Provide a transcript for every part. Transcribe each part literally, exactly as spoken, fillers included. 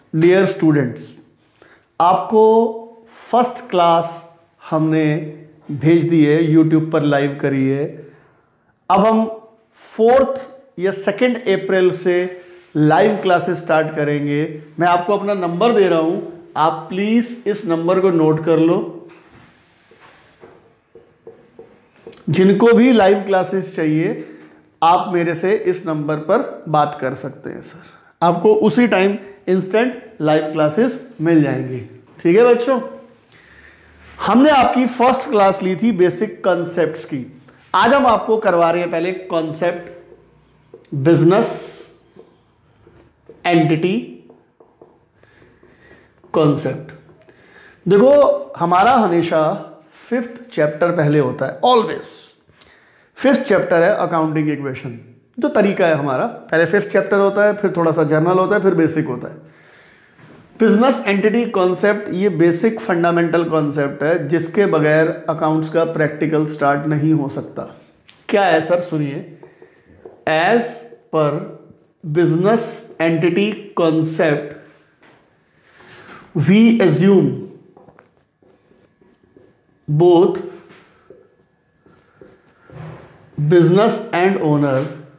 Dear students, आपको first class हमने भेज दी है, यूट्यूब पर लाइव करी है। अब हम फोर्थ या सेकेंड अप्रैल से लाइव क्लासेस स्टार्ट करेंगे। मैं आपको अपना नंबर दे रहा हूं, आप प्लीज इस नंबर को नोट कर लो। जिनको भी लाइव क्लासेस चाहिए आप मेरे से इस नंबर पर बात कर सकते हैं सर। आपको उसी टाइम इंस्टेंट लाइव क्लासेस मिल जाएंगी। ठीक है बच्चों, हमने आपकी फर्स्ट क्लास ली थी बेसिक कॉन्सेप्ट्स की। आज हम आपको करवा रहे हैं पहले कॉन्सेप्ट बिजनेस एंटिटी कॉन्सेप्ट। देखो हमारा हमेशा फिफ्थ चैप्टर पहले होता है, ऑलवेज। फिफ्थ चैप्टर है अकाउंटिंग इक्वेशन। जो तरीका है हमारा, पहले फिफ्थ चैप्टर होता है, फिर थोड़ा सा जर्नल होता है, फिर बेसिक होता है। बिजनेस एंटिटी कॉन्सेप्ट ये बेसिक फंडामेंटल कॉन्सेप्ट है जिसके बगैर अकाउंट्स का प्रैक्टिकल स्टार्ट नहीं हो सकता। क्या है सर, सुनिए। As per business entity concept we assume both business and owner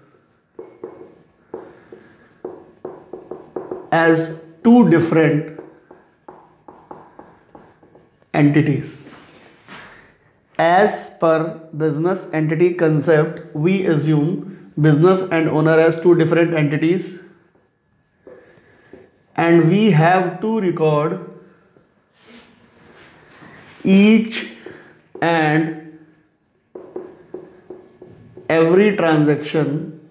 as two different entities. As per business entity concept, we assume business and owner as two different entities, and we have to record each and every transaction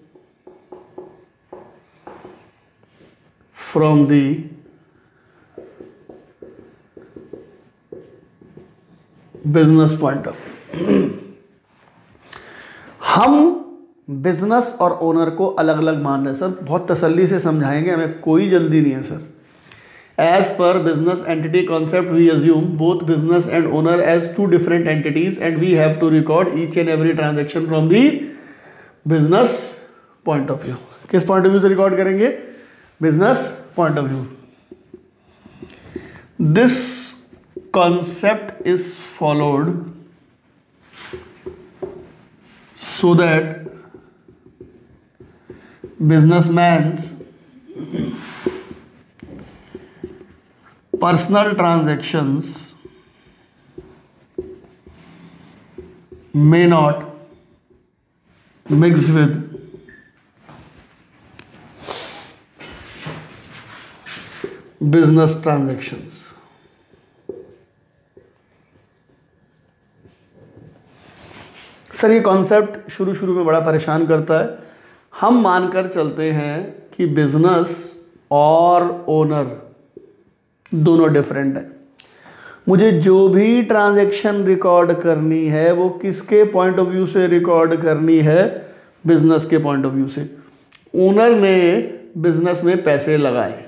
from the business point of view. हम business और owner को अलग अलग मान रहे हैं sir, बहुत तसल्ली से समझाएंगे, हमें कोई जल्दी नहीं है sir. As per business entity concept, we assume both business and owner as two different entities, and we have to record each and every transaction from the business point of view. किस point of view से record करेंगे? Business point of view. This concept is followed so that businessman's personal transactions may not mixed with business transactions. Sir ये concept शुरू शुरू में बड़ा परेशान करता है। हम मानकर चलते हैं कि बिजनेस और ओनर दोनों डिफरेंट है। मुझे जो भी ट्रांजैक्शन रिकॉर्ड करनी है वो किसके पॉइंट ऑफ व्यू से रिकॉर्ड करनी है? बिजनेस के पॉइंट ऑफ व्यू से। ओनर ने बिजनेस में पैसे लगाए।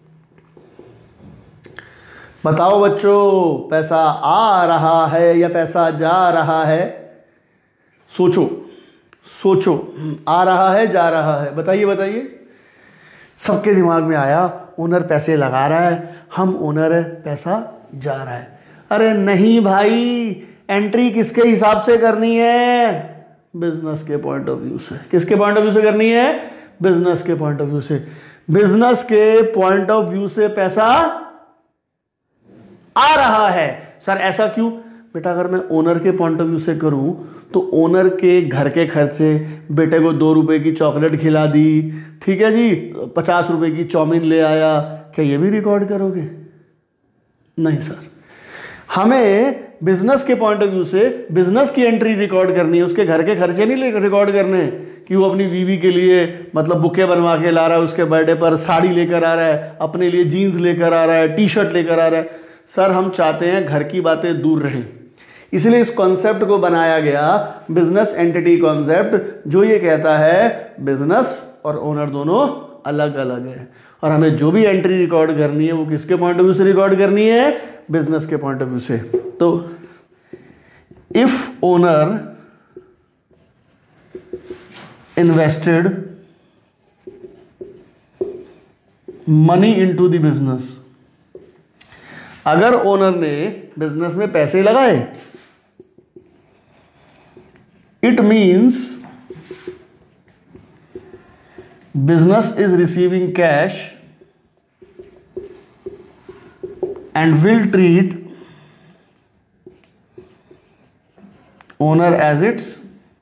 बताओ बच्चों, पैसा आ रहा है या पैसा जा रहा है? सोचो सोचो, आ रहा है जा रहा है? बताइए बताइए। सबके दिमाग में आया ओनर पैसे लगा रहा है, हम ओनर है, पैसा जा रहा है। अरे नहीं भाई, एंट्री किसके हिसाब से करनी है? बिजनेस के पॉइंट ऑफ व्यू से। किसके पॉइंट ऑफ व्यू से करनी है? बिजनेस के पॉइंट ऑफ व्यू से। बिजनेस के पॉइंट ऑफ व्यू से पैसा आ रहा है। सर ऐसा क्यों? बेटा अगर मैं ओनर के पॉइंट ऑफ व्यू से करूं तो ओनर के घर के खर्चे, बेटे को दो रुपए की चॉकलेट खिला दी, ठीक है जी, पचास रुपए की चाउमीन ले आया, क्या ये भी रिकॉर्ड करोगे? नहीं सर, हमें बिजनेस के पॉइंट ऑफ व्यू से बिजनेस की एंट्री रिकॉर्ड करनी है, उसके घर के खर्चे नहीं रिकॉर्ड करने कि वो अपनी बीवी के लिए मतलब बुके बनवा के ला रहा है, उसके बर्थडे पर साड़ी लेकर आ रहा है, अपने लिए जीन्स लेकर आ रहा है, टी शर्ट लेकर आ रहा है। सर हम चाहते हैं घर की बातें दूर रहें, इसलिए इस कॉन्सेप्ट को बनाया गया बिजनेस एंटिटी कॉन्सेप्ट, जो ये कहता है बिजनेस और ओनर दोनों अलग अलग है, और हमें जो भी एंट्री रिकॉर्ड करनी है वो किसके पॉइंट ऑफ व्यू से रिकॉर्ड करनी है? बिजनेस के पॉइंट ऑफ व्यू से। तो if owner invested money into the business. अगर ओनर ने बिजनेस में पैसे लगाए, it means business is receiving cash and will treat owner as its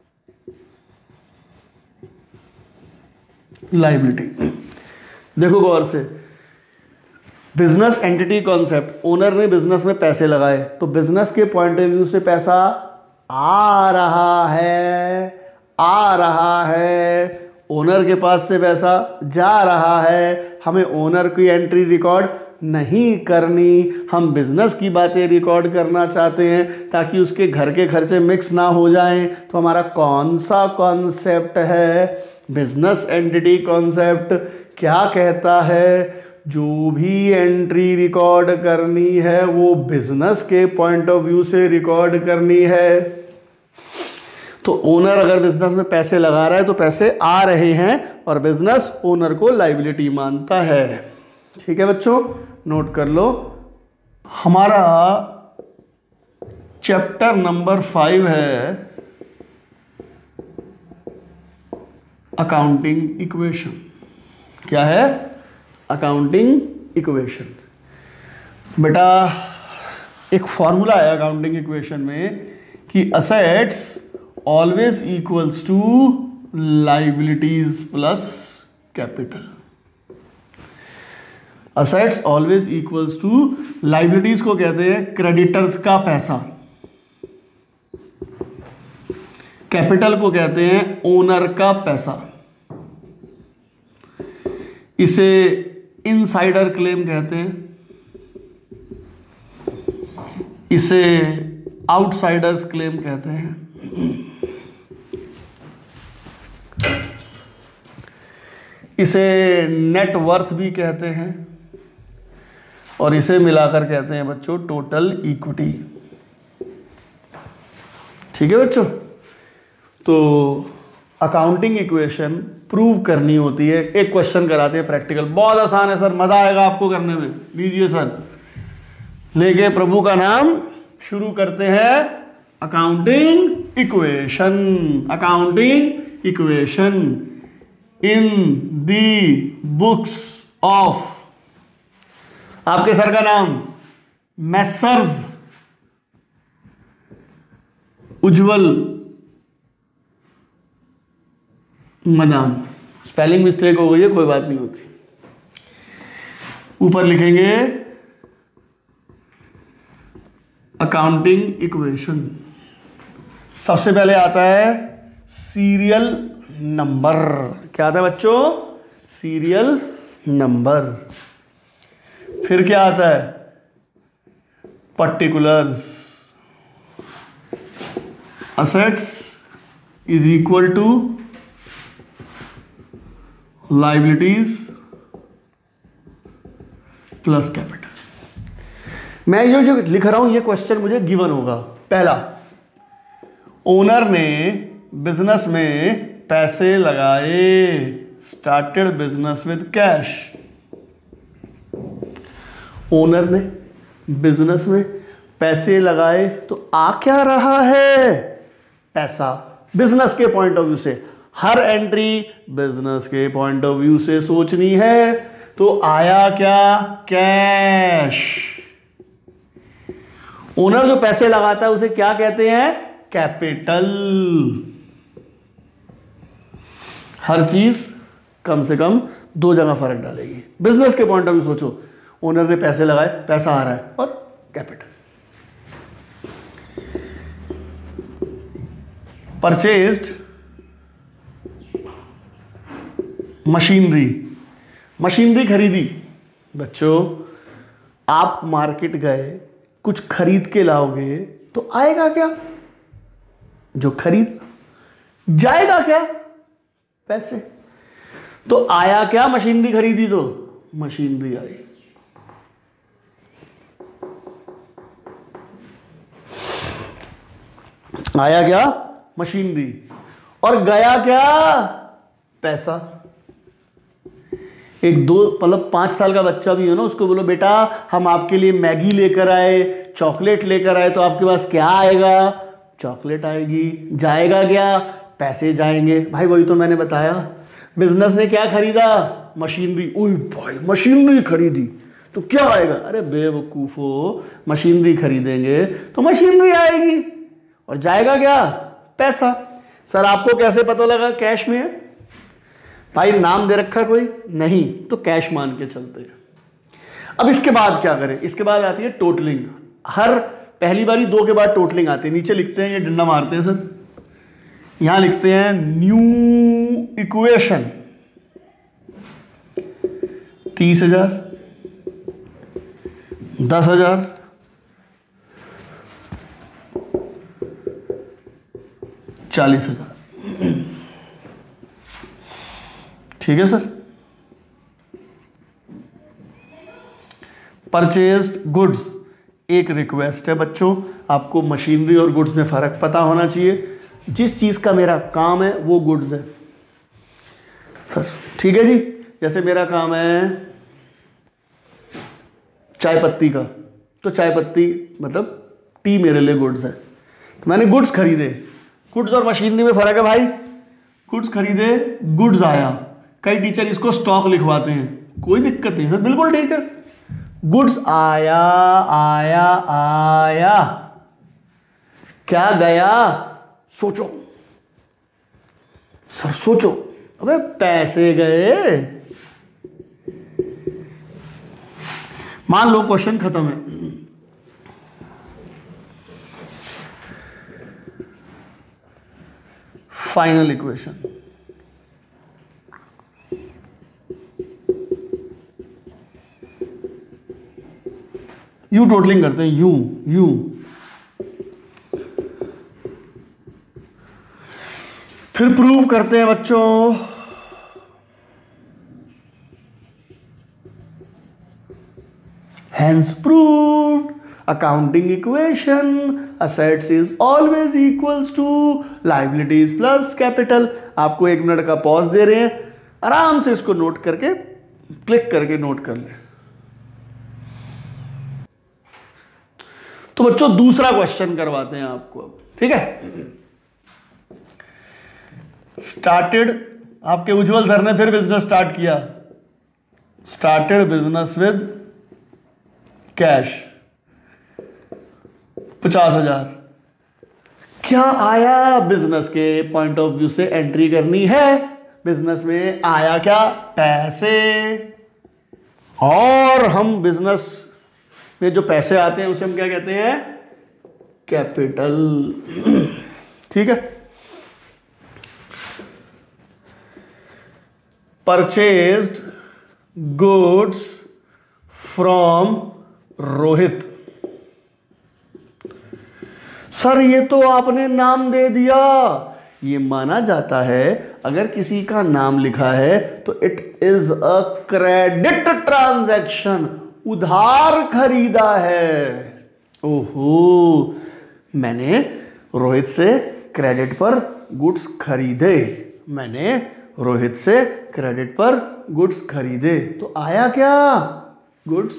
liability. देखो गौर से, बिजनेस एंटिटी कॉन्सेप्ट, ओनर ने बिजनेस में पैसे लगाए तो बिजनेस के पॉइंट ऑफ व्यू से पैसा आ रहा है, आ रहा है, ओनर के पास से पैसा जा रहा है। हमें ओनर की एंट्री रिकॉर्ड नहीं करनी, हम बिजनेस की बातें रिकॉर्ड करना चाहते हैं ताकि उसके घर के खर्चे मिक्स ना हो जाएं। तो हमारा कौन सा कॉन्सेप्ट है? बिजनेस एंटिटी कॉन्सेप्ट क्या कहता है? जो भी एंट्री रिकॉर्ड करनी है वो बिजनेस के पॉइंट ऑफ व्यू से रिकॉर्ड करनी है। तो ओनर अगर बिजनेस में पैसे लगा रहा है तो पैसे आ रहे हैं और बिजनेस ओनर को लायबिलिटी मानता है। ठीक है बच्चों, नोट कर लो। हमारा चैप्टर नंबर फाइव है अकाउंटिंग इक्वेशन। क्या है? Accounting equation. बेटा एक फॉर्मूला है अकाउंटिंग इक्वेशन में कि assets always equals to liabilities plus capital. Assets always equals to liabilities को कहते हैं क्रेडिटर्स का पैसा, कैपिटल को कहते हैं ओनर का पैसा। इसे इनसाइडर क्लेम कहते हैं, इसे आउटसाइडर्स क्लेम कहते हैं, इसे नेट वर्थ भी कहते हैं और इसे मिलाकर कहते हैं बच्चों टोटल इक्विटी। ठीक है बच्चों, तो अकाउंटिंग इक्वेशन प्रूव करनी होती है। एक क्वेश्चन कराते हैं प्रैक्टिकल, बहुत आसान है सर, मजा आएगा आपको करने में। लीजिए सर, लेके प्रभु का नाम शुरू करते हैं accounting equation. Accounting equation in the books of, आपके सर का नाम Messrs Ujjwal Madan. Spelling mistake हो गई है, कोई बात नहीं होती। ऊपर लिखेंगे अकाउंटिंग इक्वेशन। सबसे पहले आता है सीरियल नंबर। क्या आता है बच्चों? Serial number. फिर क्या आता है? Particulars. Assets is equal to liabilities plus capital. मैं ये जो लिख रहा हूं ये क्वेश्चन मुझे गिवन होगा। पहला, ओनर ने बिजनेस में पैसे लगाए, started business with cash. Owner ने बिजनेस में पैसे लगाए तो आ क्या रहा है? पैसा। बिजनेस के पॉइंट ऑफ व्यू से हर एंट्री बिजनेस के पॉइंट ऑफ व्यू से सोचनी है। तो आया क्या? कैश। ओनर जो पैसे लगाता है उसे क्या कहते हैं? कैपिटल। हर चीज कम से कम दो जगह फर्क डालेगी। बिजनेस के पॉइंट ऑफ व्यू सोचो, ओनर ने पैसे लगाए, पैसा आ रहा है, और कैपिटल। Purchased machinery. मशीनरी खरीदी। बच्चों आप मार्केट गए, कुछ खरीद के लाओगे तो आएगा क्या? जो खरीद। जाएगा क्या? पैसे। तो आया क्या? मशीनरी खरीदी तो मशीनरी आई। आया क्या? मशीनरी। और गया क्या? पैसा। एक दो मतलब पाँच साल का बच्चा भी है ना, उसको बोलो बेटा हम आपके लिए मैगी लेकर आए, चॉकलेट लेकर आए, तो आपके पास क्या आएगा? चॉकलेट आएगी। जाएगा क्या? पैसे जाएंगे। भाई वही तो मैंने बताया, बिजनेस ने क्या खरीदा? मशीनरी। ओए भाई मशीनरी खरीदी तो क्या आएगा? अरे बेवकूफो, मशीनरी खरीदेंगे तो मशीनरी आएगी, और जाएगा क्या? पैसा। सर आपको कैसे पता लगा कैश में है? भाई नाम दे रखा कोई नहीं, तो कैश मान के चलते हैं। अब इसके बाद क्या करें? इसके बाद आती है टोटलिंग। हर पहली बारी दो के बाद टोटलिंग आती है। नीचे लिखते हैं, ये डंडा मारते हैं सर, यहां लिखते हैं न्यू इक्वेशन तीस हजार, दस हजार, चालीस हजार। ठीक है सर। परचेज्ड गुड्स एक रिक्वेस्ट है बच्चों, आपको मशीनरी और गुड्स में फर्क पता होना चाहिए। जिस चीज का मेरा काम है वो गुड्स है सर। ठीक है जी, जैसे मेरा काम है चाय पत्ती का, तो चाय पत्ती मतलब टी मेरे लिए गुड्स है, तो मैंने गुड्स खरीदे। गुड्स और मशीनरी में फर्क है भाई। गुड्स खरीदे, गुड्स आया। कई टीचर इसको स्टॉक लिखवाते हैं, कोई दिक्कत नहीं सर, बिल्कुल ठीक है। गुड्स आया आया आया, क्या गया? सोचो सर, सोचो। अबे पैसे गए। मान लो क्वेश्चन खत्म है, फाइनल इक्वेशन। यू टोटलिंग करते हैं, यू यू फिर प्रूव करते हैं बच्चों। Hence proved, accounting equation, assets is always equals to liabilities plus capital। आपको एक मिनट का पॉज दे रहे हैं, आराम से इसको नोट करके क्लिक करके नोट कर ले। तो बच्चों दूसरा क्वेश्चन करवाते हैं आपको, ठीक है। स्टार्टेड, आपके उज्जवल सर ने फिर बिजनेस स्टार्ट किया। स्टार्टेड बिजनेस विद कैश पचास हजार। क्या आया? बिजनेस के पॉइंट ऑफ व्यू से एंट्री करनी है। बिजनेस में आया क्या? पैसे। और हम बिजनेस में जो पैसे आते हैं उसे हम क्या कहते हैं? कैपिटल। ठीक है। Purchased goods from Rohit. Sir ये तो आपने नाम दे दिया। ये माना जाता है अगर किसी का नाम लिखा है तो it is a credit transaction, उधार खरीदा है। ओहो, मैंने रोहित से क्रेडिट पर गुड्स खरीदे। मैंने रोहित से क्रेडिट पर गुड्स खरीदे, तो आया क्या? गुड्स।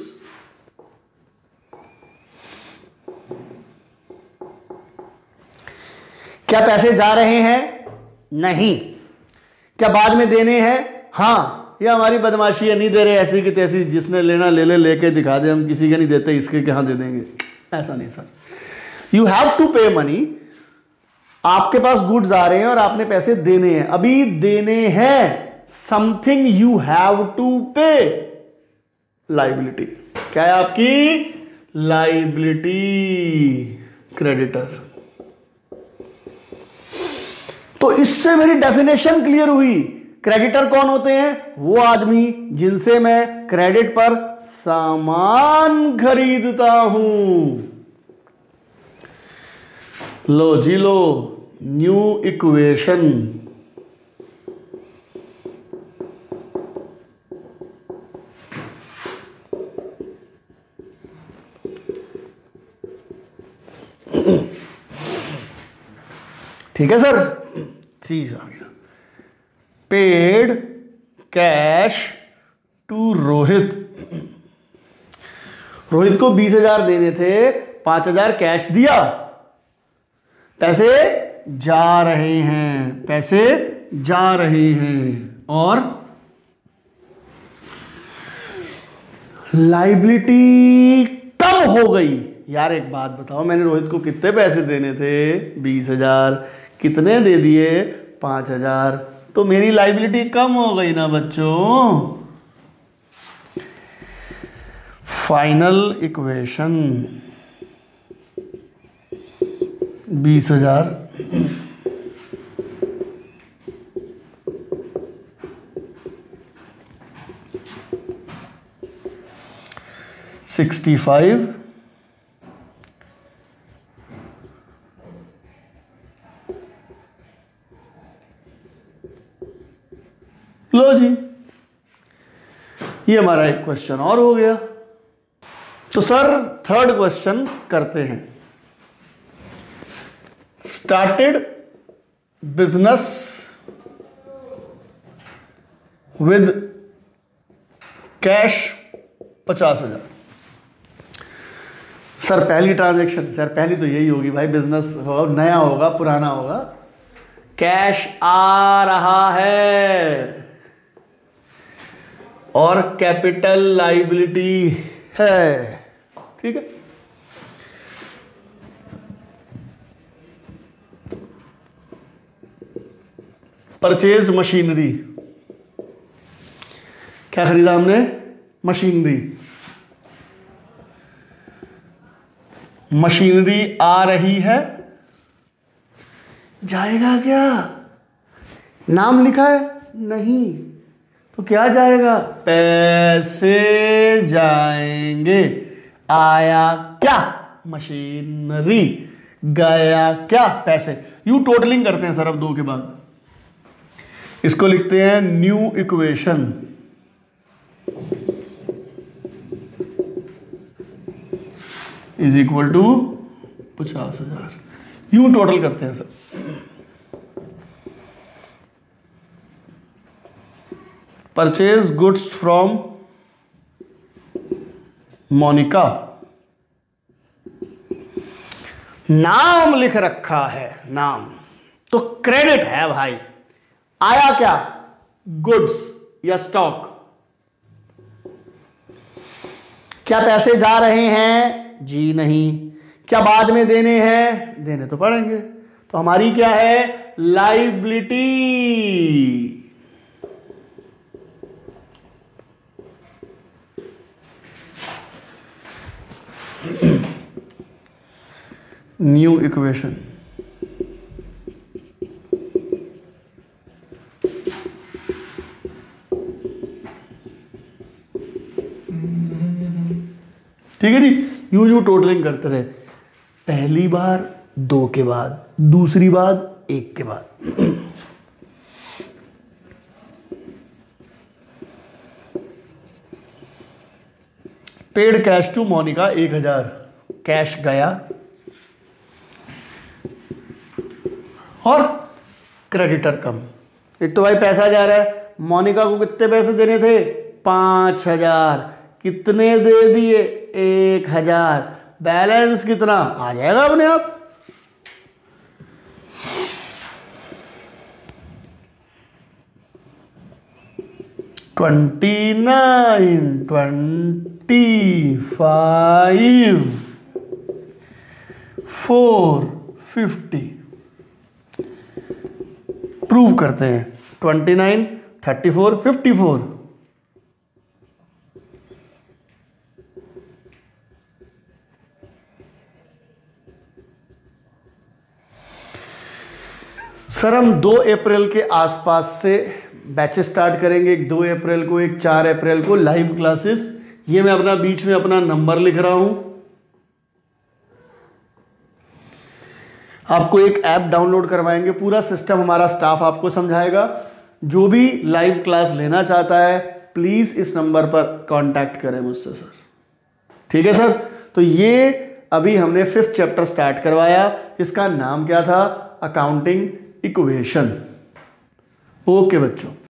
क्या पैसे जा रहे हैं? नहीं। क्या बाद में देने हैं? हाँ। ये हमारी बदमाशी है, नहीं दे रहे ऐसी की तैसी, जिसने लेना ले ले, लेके दिखा दे, हम किसी के नहीं देते, इसके कहां दे देंगे। ऐसा नहीं sir, you have to pay money. आपके पास गुड्स आ रहे हैं और आपने पैसे देने हैं, अभी देने हैं। Something you have to pay, liability. क्या है आपकी? Liability, creditor. तो इससे मेरी डेफिनेशन क्लियर हुई। क्रेडिटर कौन होते हैं? वो आदमी जिनसे मैं क्रेडिट पर सामान खरीदता हूं। लो जी लो, न्यू इक्वेशन। ठीक है सर, थ्री आ गया। Paid cash Rohit. रोहित को बीस हजार देने थे, पांच हजार कैश दिया, पैसे जा रहे हैं, पैसे जा रहे हैं। और लाइबिलिटी कम हो गई। यार एक बात बताओ, मैंने रोहित को कितने पैसे देने थे? बीस हजार। कितने दे दिए? पांच हजार। तो मेरी लाइबिलिटी कम हो गई ना बच्चों। फाइनल इक्वेशन बीस हजार सिक्सटी फाइव लो जी, ये हमारा एक क्वेश्चन और हो गया। तो सर थर्ड क्वेश्चन करते हैं। स्टार्टेड बिजनेस विद कैश पचास हजार। सर पहली ट्रांजैक्शन, सर पहली तो यही होगी भाई, बिजनेस होगा, नया होगा, पुराना होगा। कैश आ रहा है और कैपिटल लाइबिलिटी है, ठीक है। परचेज्ड मशीनरी, क्या खरीदा हमने? मशीनरी। मशीनरी आ रही है, जाएगा क्या? नाम लिखा है? नहीं, तो क्या जाएगा? पैसे जाएंगे। आया क्या? मशीनरी। गया क्या? पैसे। यू टोटलिंग करते हैं सर अब दो के बाद। इसको लिखते हैं new equation. Is equal to पचास हजार। यू टोटल करते हैं sir. Purchase goods from Monica. नाम लिख रखा है, नाम तो क्रेडिट है भाई। आया क्या? गुड्स या स्टॉक। क्या पैसे जा रहे हैं? जी नहीं। क्या बाद में देने हैं? देने तो पड़ेंगे। तो हमारी क्या है? लाइबिलिटी। New equation. ठीक है जी। यू यू टोटलिंग करते रहे। पहली बार दो के बाद, दूसरी बार एक के बाद। पेड कैश टू मोनिका एक हजार। कैश गया और क्रेडिटर कम। एक तो भाई पैसा जा रहा है। मोनिका को कितने पैसे देने थे? पांच हजार। कितने दे दिए? एक हजार। बैलेंस कितना आ जाएगा अपने आप। Twenty nine, twenty five, four fifty. Prove करते हैं। Twenty nine, thirty four, fifty four. Sir हम दो अप्रैल के आसपास से बैचेस स्टार्ट करेंगे। एक दो अप्रैल को, एक चार अप्रैल को लाइव क्लासेस। ये मैं अपना बीच में अपना नंबर लिख रहा हूं। आपको एक ऐप डाउनलोड करवाएंगे, पूरा सिस्टम हमारा स्टाफ आपको समझाएगा। जो भी लाइव क्लास लेना चाहता है प्लीज इस नंबर पर कांटेक्ट करें मुझसे सर। ठीक है सर। तो ये अभी हमने फिफ्थ चैप्टर स्टार्ट करवाया, जिसका नाम क्या था? Accounting equation. ओके बच्चों।